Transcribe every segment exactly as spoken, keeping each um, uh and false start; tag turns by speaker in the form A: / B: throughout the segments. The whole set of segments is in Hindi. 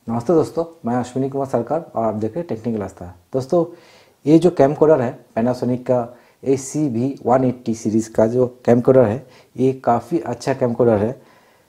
A: नमस्ते दोस्तों, मैं अश्विनी कुमार सरकार और आप देख रहे हैं टेक्निकल आस्था। दोस्तों, ये जो कैमकोडर है पैनासोनिक का A C V one eighty series का जो कैमकोडर है, ये काफ़ी अच्छा कैमकोडर है।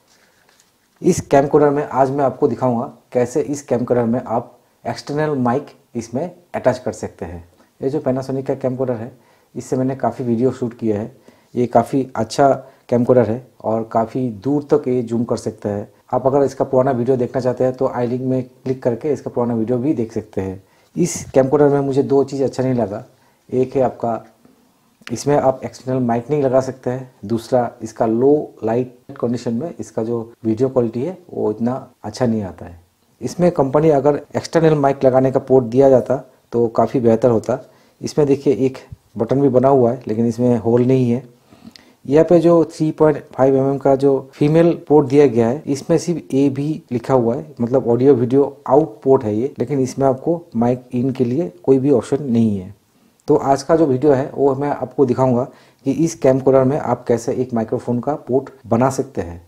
A: इस कैमकोडर में आज मैं आपको दिखाऊंगा कैसे इस कैमकोडर में आप एक्सटर्नल माइक इसमें अटैच कर सकते हैं। ये जो पैनासोनिक का कैमकोडर है, इससे मैंने काफ़ी वीडियो शूट किया है। ये काफ़ी अच्छा कैमकोडर है और काफ़ी दूर तक ये जूम कर सकता है। आप अगर इसका पुराना वीडियो देखना चाहते हैं तो आई लिंक में क्लिक करके इसका पुराना वीडियो भी देख सकते हैं। इस कैमकोडर में मुझे दो चीज़ अच्छा नहीं लगा। एक है आपका इसमें आप एक्सटर्नल माइक नहीं लगा सकते हैं। दूसरा, इसका लो लाइट कंडीशन में इसका जो वीडियो क्वालिटी है वो इतना अच्छा नहीं आता है। इसमें कंपनी अगर एक्सटर्नल माइक लगाने का पोर्ट दिया जाता तो काफ़ी बेहतर होता। इसमें देखिए एक बटन भी बना हुआ है, लेकिन इसमें होल नहीं है। यहाँ पे जो three point five M M का जो फीमेल पोर्ट दिया गया है, इसमें सिर्फ ए भी लिखा हुआ है, मतलब ऑडियो वीडियो आउट पोर्ट है ये, लेकिन इसमें आपको माइक इन के लिए कोई भी ऑप्शन नहीं है। तो आज का जो वीडियो है वो मैं आपको दिखाऊंगा कि इस कैमकोडर में आप कैसे एक माइक्रोफोन का पोर्ट बना सकते हैं।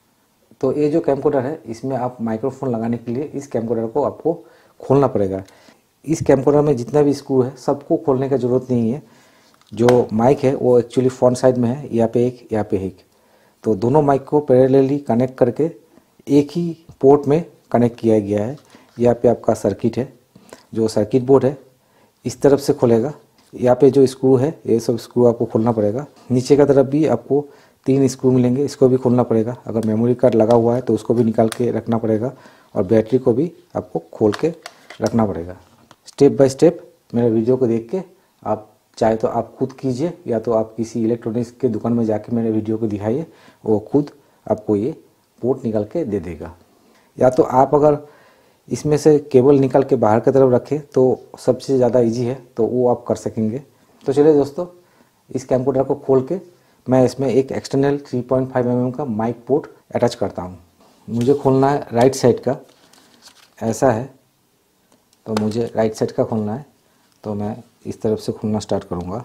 A: तो ये जो कैमकोडर है, इसमें आप माइक्रोफोन लगाने के लिए इस कैमकोडर को आपको खोलना पड़ेगा। इस कैमकोडर में जितना भी स्क्रू है सबको खोलने की ज़रूरत नहीं है। जो माइक है वो एक्चुअली फ्रंट साइड में है, यहाँ पे एक, यहाँ पे एक। तो दोनों माइक को पैरेलली कनेक्ट करके एक ही पोर्ट में कनेक्ट किया गया है। यहाँ पे आपका सर्किट है, जो सर्किट बोर्ड है इस तरफ से खोलेगा। यहाँ पे जो स्क्रू है ये सब स्क्रू आपको खोलना पड़ेगा। नीचे का तरफ भी आपको तीन स्क्रू मिलेंगे, इसको भी खोलना पड़ेगा। अगर मेमोरी कार्ड लगा हुआ है तो उसको भी निकाल के रखना पड़ेगा और बैटरी को भी आपको खोल के रखना पड़ेगा। स्टेप बाय स्टेप मेरे वीडियो को देख के आप चाहे तो आप खुद कीजिए, या तो आप किसी इलेक्ट्रॉनिक्स के दुकान में जाके मेरे वीडियो को दिखाइए, वो खुद आपको ये पोर्ट निकाल के दे देगा। या तो आप अगर इसमें से केबल निकाल के बाहर की तरफ रखें तो सबसे ज़्यादा इजी है, तो वो आप कर सकेंगे। तो चलिए दोस्तों, इस कैमकोडर को खोल के मैं इसमें एक external three point five M M का माइक पोर्ट अटैच करता हूँ। मुझे खोलना है राइट साइड का, ऐसा है तो मुझे राइट साइड का खोलना है। तो मैं इस तरफ से खोलना स्टार्ट करूँगा।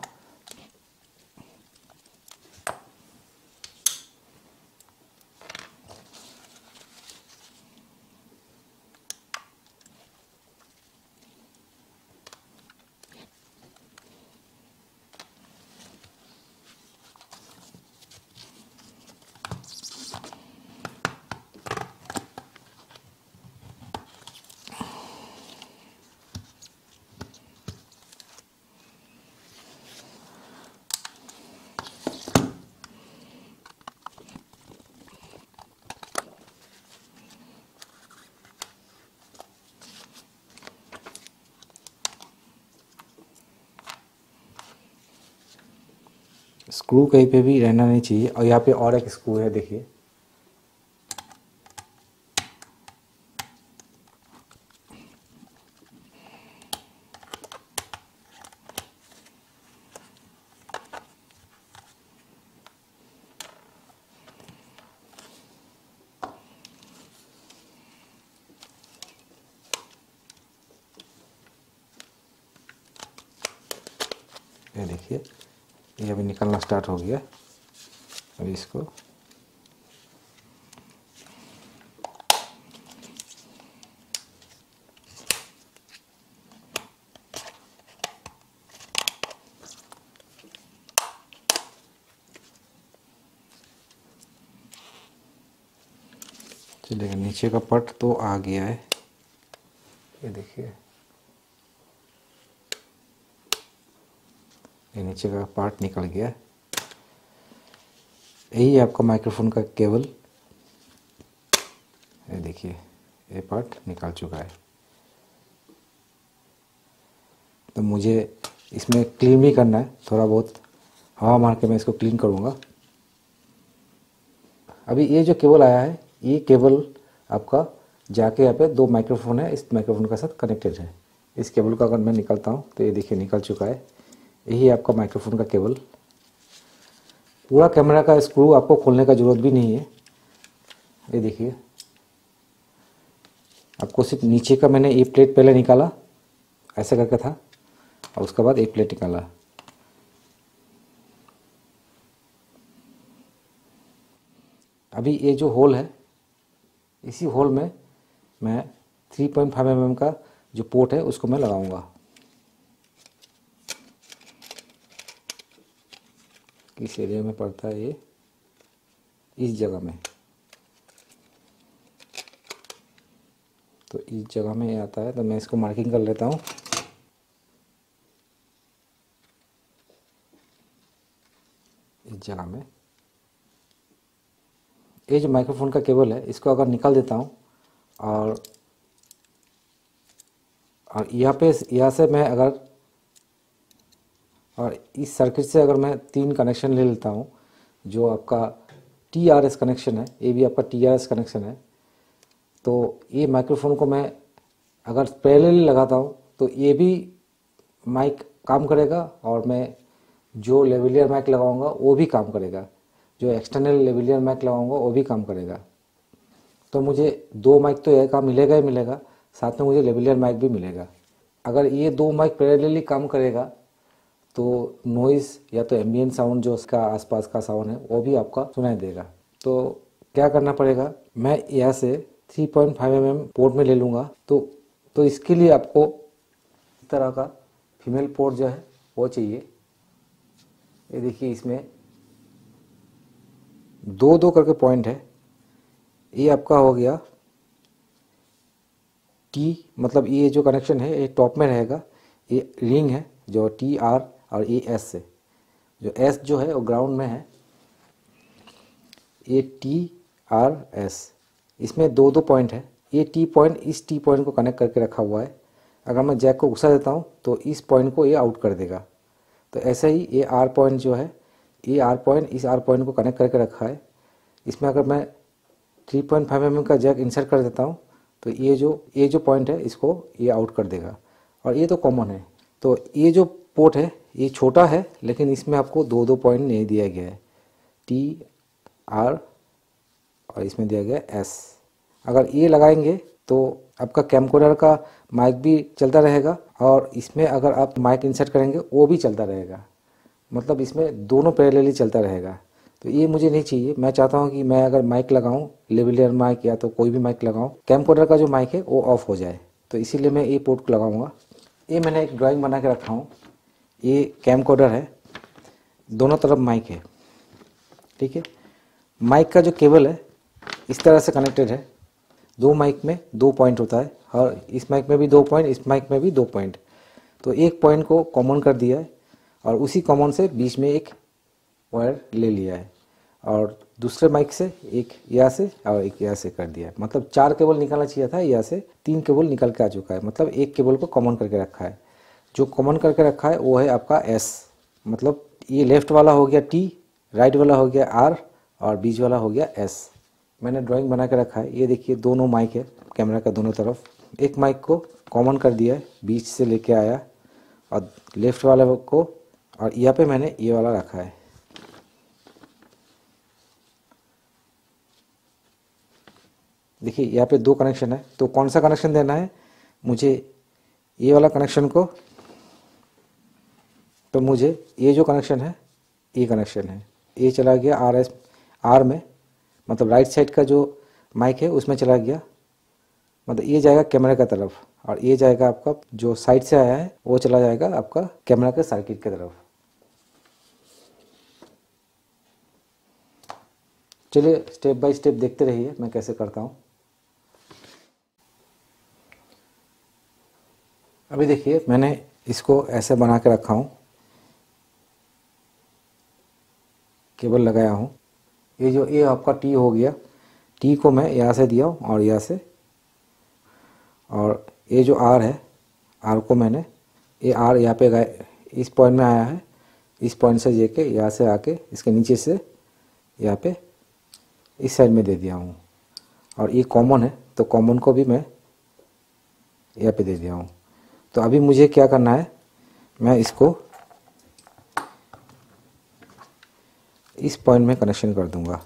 A: स्क्रू कहीं पे भी रहना नहीं चाहिए। और यहाँ पे और एक स्क्रू है, देखिए। ये देखिए, ये अभी निकलना स्टार्ट हो गया। अभी इसको चलिए, नीचे का पट तो आ गया है। ये देखिए, ये नीचे का पार्ट निकल गया। यही है आपका माइक्रोफोन का केबल। ये देखिए, ये पार्ट निकल चुका है। तो मुझे इसमें क्लीन भी करना है, थोड़ा बहुत हवा मार के मैं इसको क्लीन करूँगा। अभी ये जो केबल आया है, ये केबल आपका जाके यहाँ पे दो माइक्रोफोन है, इस माइक्रोफोन के साथ कनेक्टेड है। इस केबल का अगर मैं निकालता हूँ तो ये देखिए निकल चुका है। यही आपका माइक्रोफोन का केबल। पूरा कैमरा का स्क्रू आपको खोलने का ज़रूरत भी नहीं है। ये देखिए, आपको सिर्फ नीचे का मैंने ये प्लेट पहले निकाला, ऐसा करके था, और उसके बाद एक प्लेट निकाला। अभी ये जो होल है, इसी होल में मैं three point five M M का जो पोर्ट है उसको मैं लगाऊंगा। किस एरिया में पड़ता है ये, इस जगह में, तो इस जगह में ये आता है, तो मैं इसको मार्किंग कर लेता हूँ। इस जगह में ये जो माइक्रोफोन का केबल है इसको अगर निकाल देता हूँ और और यहाँ पे यहाँ से मैं अगर और इस सर्किट से अगर मैं तीन कनेक्शन ले लेता हूँ, जो आपका टी आर एस कनेक्शन है, ये भी आपका टी आर एस कनेक्शन है, तो ये माइक्रोफोन को मैं अगर पैरेलली लगाता हूँ तो ये भी माइक काम करेगा और मैं जो लेवलियर माइक लगाऊंगा वो भी काम करेगा, जो एक्सटर्नल लेवलियर माइक लगाऊंगा वो भी काम करेगा। तो मुझे दो माइक तो एक काम मिलेगा ही मिलेगा, साथ में मुझे लेवलियर माइक भी मिलेगा। अगर ये दो माइक पैरेलली काम करेगा तो नॉइज़ या तो एम्बिएंट साउंड जो उसका आसपास का साउंड है वो भी आपका सुनाई देगा। तो क्या करना पड़ेगा, मैं यहाँ से three point five M M port में ले लूँगा। तो तो इसके लिए आपको इस तरह का फीमेल पोर्ट जो है वो चाहिए। ये देखिए इसमें दो दो करके पॉइंट है। ये आपका हो गया टी, मतलब ये जो कनेक्शन है ये टॉप में रहेगा। ये रिंग है जो टी आर और ये एस है, जो एस जो है वो ग्राउंड में है। ये टी आर एस, इसमें दो दो पॉइंट है। ये टी पॉइंट इस टी पॉइंट को कनेक्ट करके रखा हुआ है। अगर मैं जैक को घुसा देता हूँ तो इस पॉइंट को ये आउट कर देगा। तो ऐसे ही ये आर पॉइंट जो है, ये आर पॉइंट इस आर पॉइंट को कनेक्ट करके रखा है। इसमें अगर मैं three point five M M का जैक इंसर्ट कर देता हूँ तो ये जो ये जो पॉइंट है इसको ये आउट कर देगा। और ये तो कॉमन है। तो ये जो पोर्ट है ये छोटा है, लेकिन इसमें आपको दो दो पॉइंट नहीं दिया गया है, टी आर और इसमें दिया गया एस। अगर ये लगाएंगे तो आपका कैमकोडर का माइक भी चलता रहेगा और इसमें अगर आप माइक इंसर्ट करेंगे वो भी चलता रहेगा, मतलब इसमें दोनों पैरेलली चलता रहेगा। तो ये मुझे नहीं चाहिए। मैं चाहता हूँ कि मैं अगर माइक लगाऊँ, लेवलियर माइक या तो कोई भी माइक लगाऊँ, कैमकोडर का जो माइक है वो ऑफ हो जाए। तो इसीलिए मैं ये पोर्ट को लगाऊंगा। ये मैंने एक ड्राइंग बना के रखा हूँ। ये कैमकोडर है, दोनों तरफ माइक है, ठीक है। माइक का जो केबल है इस तरह से कनेक्टेड है। दो माइक में दो पॉइंट होता है और इस माइक में भी दो पॉइंट, इस माइक में भी दो पॉइंट। तो एक पॉइंट को कॉमन कर दिया है और उसी कॉमन से बीच में एक वायर ले लिया है और दूसरे माइक से एक यहाँ से और एक यहाँ से कर दिया है। मतलब चार केबल निकालना चाहिए था, यहाँ से तीन केबल निकल के आ चुका है। मतलब एक केबल को कॉमन करके रखा है। जो कॉमन करके रखा है वो है आपका एस, मतलब ये लेफ्ट वाला हो गया टी, राइट वाला हो गया आर और बीच वाला हो गया एस। मैंने ड्राइंग बना के रखा है। ये देखिए दोनों माइक है कैमरा का दोनों तरफ। एक माइक को कॉमन कर दिया है, बीच से लेके आया और लेफ्ट वाले को, और यहाँ पे मैंने ये वाला रखा है। देखिए यहाँ पे दो कनेक्शन है, तो कौन सा कनेक्शन देना है मुझे, ये वाला कनेक्शन को। तो मुझे ये जो कनेक्शन है ये कनेक्शन है, ये चला गया आर एस आर में, मतलब राइट साइड का जो माइक है उसमें चला गया। मतलब ये जाएगा कैमरे का तरफ और ये जाएगा आपका जो साइड से आया है वो चला जाएगा आपका कैमरा के सर्किट की तरफ। चलिए स्टेप बाय स्टेप देखते रहिए मैं कैसे करता हूँ। अभी देखिए मैंने इसको ऐसे बना के रखा हूँ, केबल लगाया हूँ। ये जो ये आपका टी हो गया, टी को मैं यहाँ से दिया हूँ और यहाँ से, और ये जो आर है, आर को मैंने, ये आर यहाँ पे गए इस पॉइंट में आया है, इस पॉइंट से लेके यहाँ से आके इसके नीचे से यहाँ पे इस साइड में दे दिया हूँ। और ये कॉमन है तो कॉमन को भी मैं यहाँ पे दे दिया हूँ। तो अभी मुझे क्या करना है, मैं इसको इस पॉइंट में कनेक्शन कर दूंगा।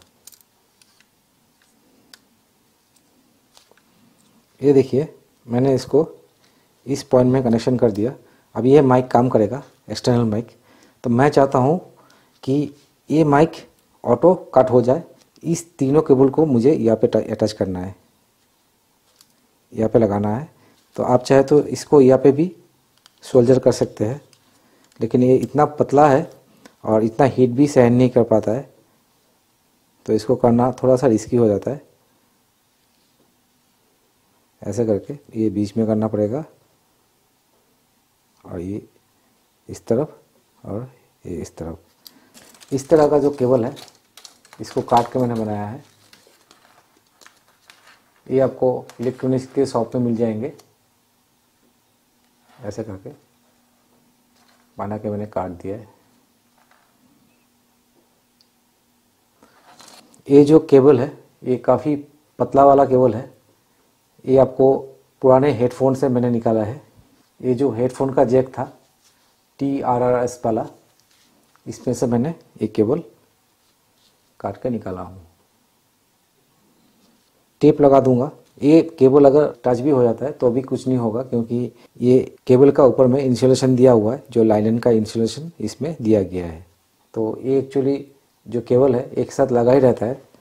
A: ये देखिए मैंने इसको इस पॉइंट में कनेक्शन कर दिया। अब ये माइक काम करेगा, एक्सटर्नल माइक। तो मैं चाहता हूँ कि ये माइक ऑटो कट हो जाए। इस तीनों केबल को मुझे यहाँ पे अटैच करना है। यहाँ पे लगाना है। तो आप चाहे तो इसको यहाँ पे भी सोल्डर कर सकते हैं, लेकिन ये इतना पतला है और इतना हीट भी सहन नहीं कर पाता है, तो इसको करना थोड़ा सा रिस्की हो जाता है। ऐसे करके ये बीच में करना पड़ेगा, और ये इस तरफ और ये इस तरफ। इस तरह का जो केबल है इसको काट के मैंने बनाया है। ये आपको इलेक्ट्रॉनिक्स के शॉप में मिल जाएंगे। ऐसे करके बना के मैंने काट दिया है। ये जो केबल है ये काफ़ी पतला वाला केबल है। ये आपको पुराने हेडफोन से मैंने निकाला है। ये जो हेडफोन का जैक था टी आर आर एस वाला, इसमें से मैंने एक केबल काट के निकाला हूँ। टेप लगा दूंगा। ये केबल अगर टच भी हो जाता है तो भी कुछ नहीं होगा, क्योंकि ये केबल का ऊपर में इंसुलेशन दिया हुआ है, जो लाइलन का इंसुलेशन इसमें दिया गया है। तो ये एक्चुअली जो केबल है एक साथ लगा ही रहता है।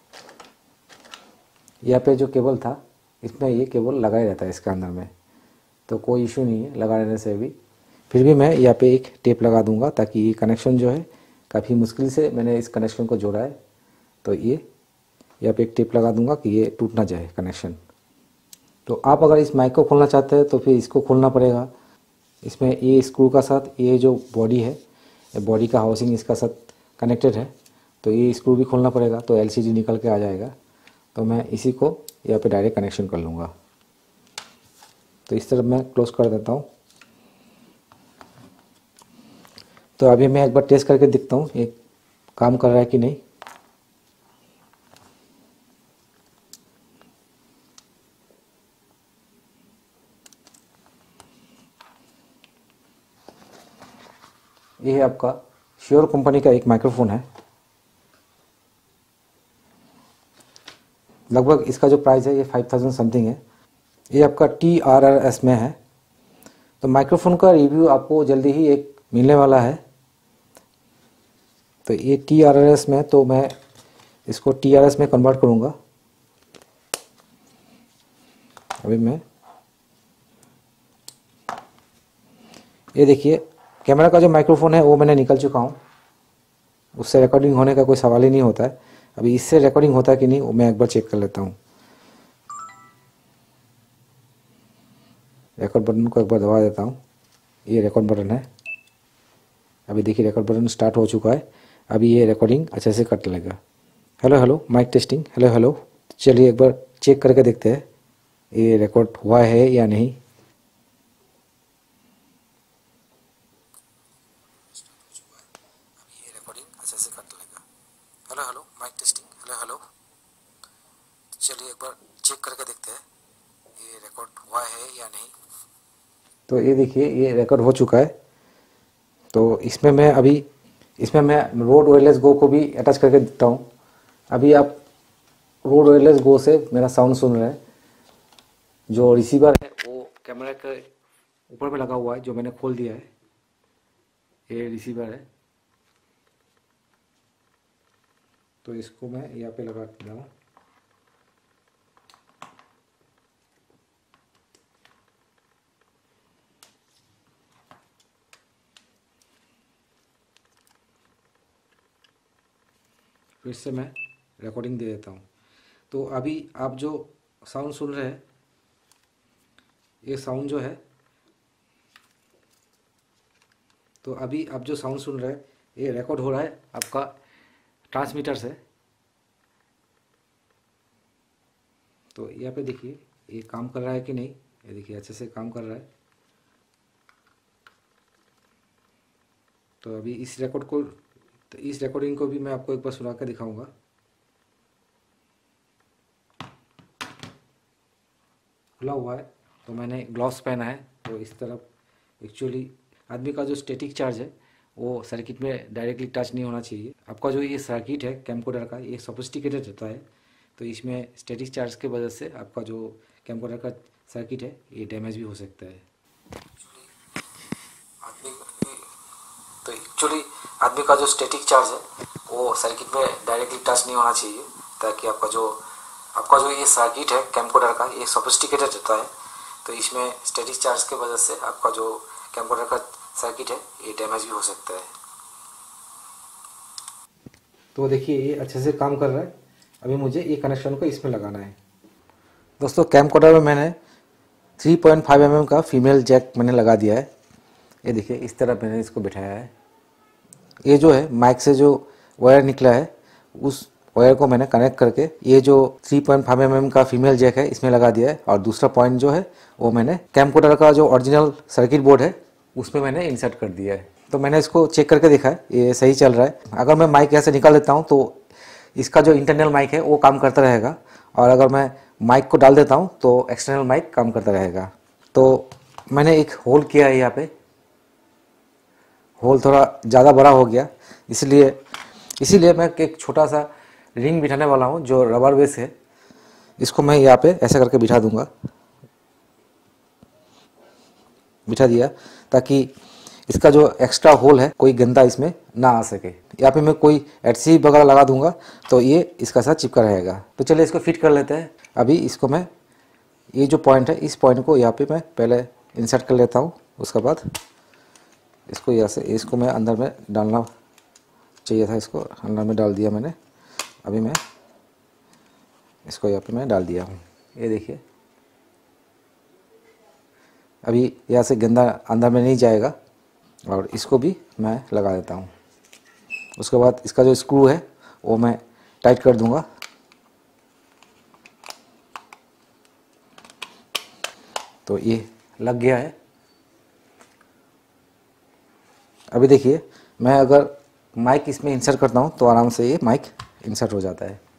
A: यहाँ पे जो केबल था इसमें ये केबल लगा ही रहता है इसके अंदर में, तो कोई इशू नहीं है लगा रहने से भी। फिर भी मैं यहाँ पे एक टेप लगा दूंगा, ताकि ये कनेक्शन जो है काफ़ी मुश्किल से मैंने इस कनेक्शन को जोड़ा है, तो ये यहाँ पे एक टेप लगा दूंगा कि ये टूट ना जाए कनेक्शन। तो आप अगर इस माइक को खोलना चाहते हैं तो फिर इसको खोलना पड़ेगा। इसमें ये स्क्रू का साथ ये जो बॉडी है, बॉडी का हाउसिंग इसका साथ कनेक्टेड है, तो ये स्क्रू भी खोलना पड़ेगा, तो एलसीडी निकल के आ जाएगा। तो मैं इसी को यहाँ पे डायरेक्ट कनेक्शन कर लूँगा। तो इस तरफ मैं क्लोज कर देता हूँ। तो अभी मैं एक बार टेस्ट करके देखता हूँ ये काम कर रहा है कि नहीं। ये है आपका श्योर कंपनी का एक माइक्रोफोन है। लगभग इसका जो प्राइस है ये फाइव थाउजेंड समथिंग है। ये आपका टी आर आर एस में है। तो माइक्रोफोन का रिव्यू आपको जल्दी ही एक मिलने वाला है। तो ये टी आर आर एस में, तो मैं इसको टी आर एस में कन्वर्ट करूँगा। अभी मैं ये देखिए, कैमरा का जो माइक्रोफोन है वो मैंने निकल चुका हूँ, उससे रिकॉर्डिंग होने का कोई सवाल ही नहीं होता है। अभी इससे रिकॉर्डिंग होता है कि नहीं वो मैं एक बार चेक कर लेता हूँ। रिकॉर्ड बटन को एक बार दबा देता हूँ। ये रिकॉर्ड बटन है। अभी देखिए रिकॉर्ड बटन स्टार्ट हो चुका है। अभी ये रिकॉर्डिंग अच्छे से कट लेगा। Hello hello mic testing, hello hello. चलिए एक बार चेक करके देखते हैं ये रिकॉर्ड हुआ है या नहीं। अभी ये रिकॉर्डिंग अच्छे से कट लेगा। Hello hello mic testing, hello hello. चलिए एक बार चेक करके देखते हैं ये रिकॉर्ड हुआ है या नहीं। तो ये देखिए ये रिकॉर्ड हो चुका है। तो इसमें मैं अभी इसमें मैं रोड वायरलेस गो को भी अटैच करके देता हूँ। अभी आप रोड वायरलेस गो से मेरा साउंड सुन रहे हैं। जो रिसीवर है वो कैमरा के ऊपर में लगा हुआ है, जो मैंने खोल दिया है। ये रिसीवर है, तो इसको मैं यहाँ पे लगा देता हूँ। फिर से मैं रिकॉर्डिंग दे देता हूँ। तो अभी आप जो साउंड सुन रहे हैं, ये साउंड जो है, तो अभी आप जो साउंड सुन रहे हैं ये रिकॉर्ड हो रहा है आपका ट्रांसमीटर से। तो यहाँ पे देखिए ये काम कर रहा है कि नहीं। ये देखिए अच्छे से काम कर रहा है। तो अभी इस रिकॉर्ड को तो इस रिकॉर्डिंग को भी मैं आपको एक बार सुना कर दिखाऊंगा। खुला हुआ है, तो मैंने ग्लव्स पहना है। तो इस तरफ एक्चुअली आदमी का जो स्टैटिक चार्ज है वो सर्किट में डायरेक्टली टच नहीं होना चाहिए। आपका जो ये सर्किट है कैमकोडर का, ये सोफिस्टिकेटेड होता है, तो इसमें स्टैटिक चार्ज के वजह से आपका जो कैमकोडर का सर्किट है ये डैमेज भी हो सकता है। आदमी तो एक्चुअली आदमी का जो स्टैटिक चार्ज है वो सर्किट में डायरेक्टली टच नहीं होना चाहिए, ताकि आपका जो आपका जो ये सर्किट है कैमकोडर का, ये सोफिस्टिकेटेड होता है, तो इसमें स्टैटिक चार्ज के वजह से आपका जो कैमकोडर का सर्किट है ये डैमेज भी हो सकता है। तो देखिए ये अच्छे से काम कर रहा है। अभी मुझे ये कनेक्शन को इसमें लगाना है। दोस्तों कैमकोडर में मैंने three point five M M का फीमेल जैक मैंने लगा दिया है। ये देखिए इस तरह मैंने इसको बिठाया है। ये जो है माइक से जो वायर निकला है उस वायर को मैंने कनेक्ट करके ये जो three point five M M का फीमेल जैक है इसमें लगा दिया है, और दूसरा पॉइंट जो है वो मैंने कैमकोडर का जो ओरिजिनल सर्किट बोर्ड है उसमें मैंने इंसर्ट कर दिया है। तो मैंने इसको चेक करके देखा है, ये सही चल रहा है। अगर मैं माइक यहाँ से निकाल देता हूँ तो इसका जो इंटरनल माइक है वो काम करता रहेगा, और अगर मैं माइक को डाल देता हूँ तो एक्सटर्नल माइक काम करता रहेगा। तो मैंने एक होल किया है, यहाँ पे होल थोड़ा ज़्यादा बड़ा हो गया, इसलिए इसीलिए मैं एक छोटा सा रिंग बिठाने वाला हूँ जो रबर बेस है। इसको मैं यहाँ पे ऐसा करके बिठा दूंगा, बिठा दिया, ताकि इसका जो एक्स्ट्रा होल है कोई गंदा इसमें ना आ सके। यहाँ पे मैं कोई एडसीव वगैरह लगा दूंगा तो ये इसका साथ चिपका रहेगा। तो चलिए इसको फिट कर लेते हैं। अभी इसको मैं ये जो पॉइंट है इस पॉइंट को यहाँ पे मैं पहले इंसर्ट कर लेता हूँ, उसके बाद इसको यहाँ से इसको मैं अंदर में डालना चाहिए था, इसको अंदर में डाल दिया मैंने। अभी मैं इसको यहाँ पे मैं डाल दिया हूँ, ये देखिए। अभी यहाँ से गंदा अंदर में नहीं जाएगा, और इसको भी मैं लगा देता हूँ। उसके बाद इसका जो स्क्रू है वो मैं टाइट कर दूंगा। तो ये लग गया है। अभी देखिए मैं अगर माइक इसमें इंसर्ट करता हूँ तो आराम से ये माइक इंसर्ट हो जाता है।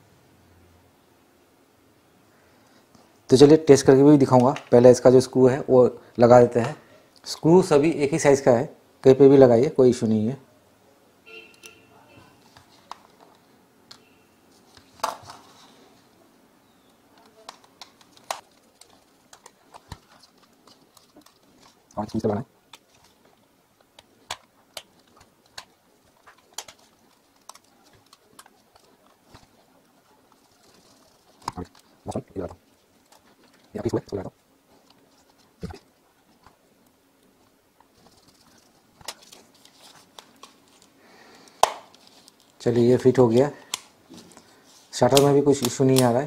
A: तो चलिए टेस्ट करके भी दिखाऊंगा। पहले इसका जो स्क्रू है वो लगा देते हैं। स्क्रू सभी एक ही साइज़ का है, कहीं पे भी लगाइए, कोई इशू नहीं है। और स्क्रू से लगाना है। चलिए ये फिट हो गया। शटर में भी कुछ इशू नहीं आ रहा है।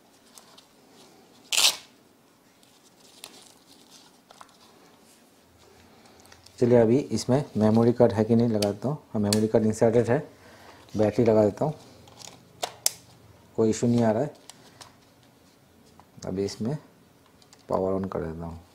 A: चलिए अभी इसमें मेमोरी कार्ड है कि नहीं लगा देता हूँ। हाँ, मेमोरी कार्ड इंसर्टेड है। बैटरी लगा देता हूँ, कोई इशू नहीं आ रहा है। अभी इसमें पावर ऑन कर देता हूँ।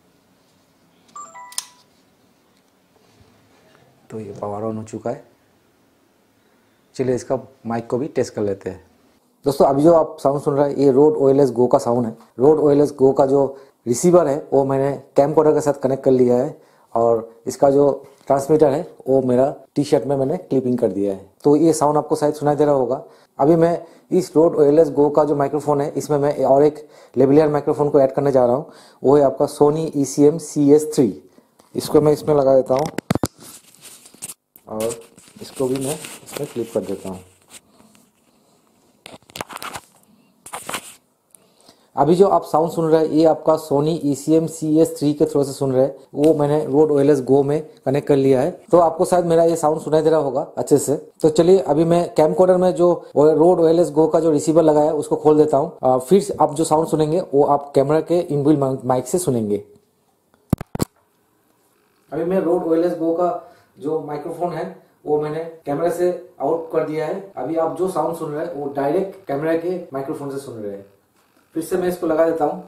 A: तो ये पावर ऑन हो चुका है। चलिए इसका माइक को भी टेस्ट कर लेते हैं। दोस्तों अभी जो आप साउंड सुन रहे हैं ये रोड ओएलएस गो का साउंड है। रोड ओएलएस गो का जो रिसीवर है वो मैंने कैमकोडर के साथ कनेक्ट कर लिया है, और इसका जो ट्रांसमीटर है वो मेरा टी शर्ट में मैंने क्लिपिंग कर दिया है। तो ये साउंड आपको शायद सुनाई दे रहा होगा। अभी मैं इस रोड ओएलएस गो का जो माइक्रोफोन है इसमें मैं और एक लेवलियर माइक्रोफोन को ऐड करने जा रहा हूँ। वो है आपका Sony E C M C S three. इसको मैं इसमें लगा देता हूँ, और इसको भी मैं इसमें क्लिप कर देता हूँ। अभी जो आप साउंड सुन रहे हैं ये आपका Sony E C M C S three के थ्रू से सुन रहे हैं, वो मैंने रोड ओएलएस गो में कनेक्ट कर लिया है। तो आपको शायद मेरा ये साउंड सुनाई दे रहा होगा अच्छे से। तो चलिए अभी मैं कैमकोडर में जो रोड ओएलएस गो का जो रिसीवर लगाया है उसको खोल देता हूँ। फिर आप जो साउंड सुनेंगे वो आप कैमरा के इनबिल्ट माइक से सुनेंगे। अभी मैं रोड ओएलएस गो का जो माइक्रोफोन है वो मैंने कैमरे से आउट कर दिया है। अभी आप जो साउंड सुन रहे हैं वो डायरेक्ट कैमरे के माइक्रोफोन से सुन रहे हैं। फिर से मैं इसको लगा देता हूं।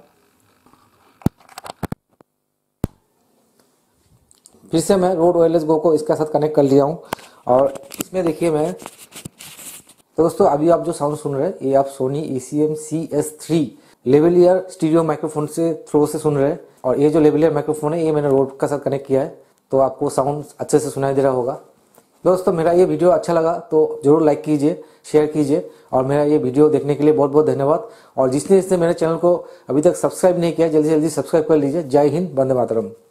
A: फिर से मैं रोड ओएलएस गो को इसके साथ कनेक्ट कर लिया हूं, और इसमें देखिए मैं तो दोस्तों अभी आप जो साउंड सुन रहे हैं ये आप Sony E C M C S three lavalier stereo microphone से थ्रो से सुन रहे हैं। और ये जो लेवलियर माइक्रोफोन है ये मैंने रोड के साथ कनेक्ट किया है, तो आपको साउंड अच्छे से सुनाई दे रहा होगा। दोस्तों मेरा ये वीडियो अच्छा लगा तो जरूर लाइक कीजिए, शेयर कीजिए, और मेरा ये वीडियो देखने के लिए बहुत बहुत धन्यवाद। और जिसने जिसने मेरे चैनल को अभी तक सब्सक्राइब नहीं किया जल्दी से जल्दी सब्सक्राइब कर लीजिए। जय हिंद, वंदे मातरम।